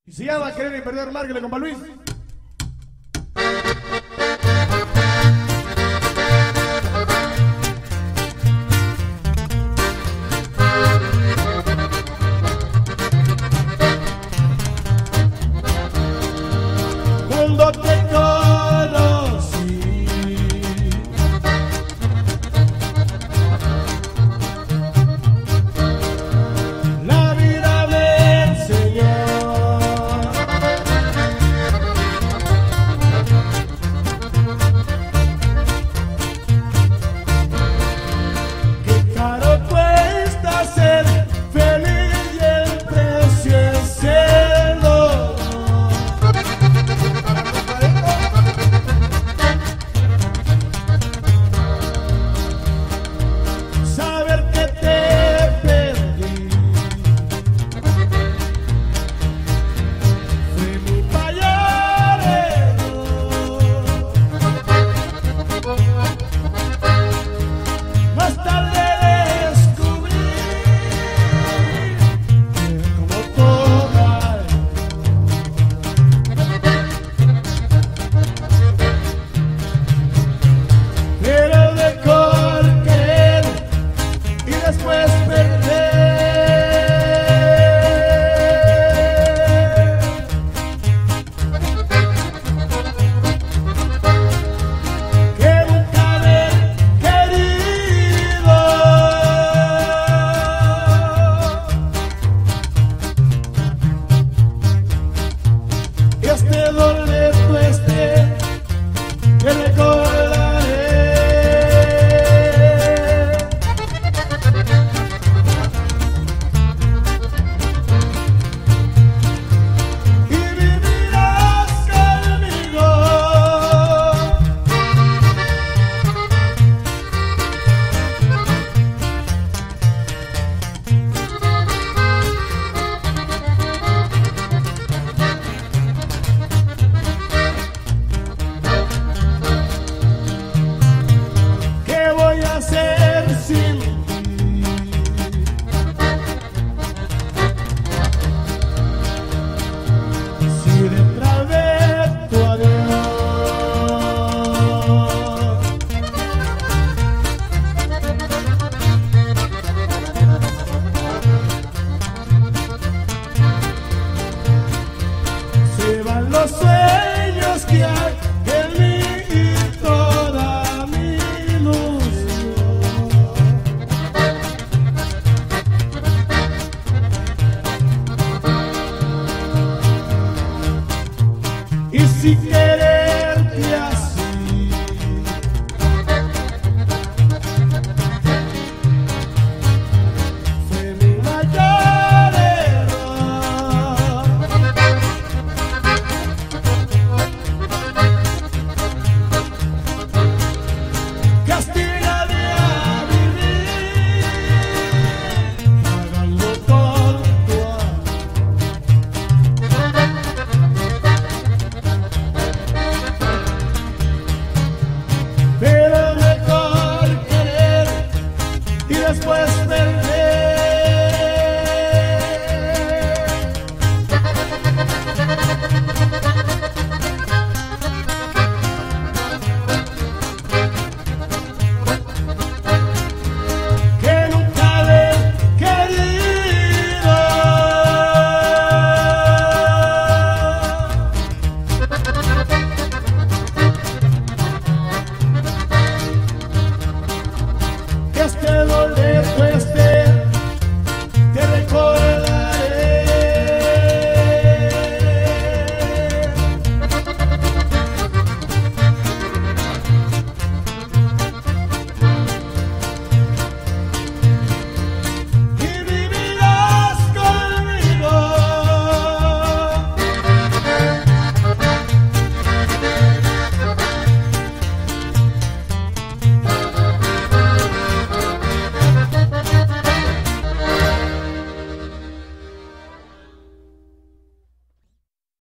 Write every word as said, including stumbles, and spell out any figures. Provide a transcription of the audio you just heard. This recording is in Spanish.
Y se llama Querer y Perder, márquele, compa Luis. Cuando te conocí, la vida me enseñó que caro cuesta ser feliz y el precio es el dolor. Saber que te perdí fue mi mayor error. Más tarde descubrí que como toda pero mejor querer y después perder que nunca haber querido. Este dolor este que recordaré y vivirás conmigo. ¿Qué voy a hacer sin ti? Si detrás de tu adiós se van los sueños que hay en mí y toda mi ilusión. Y si que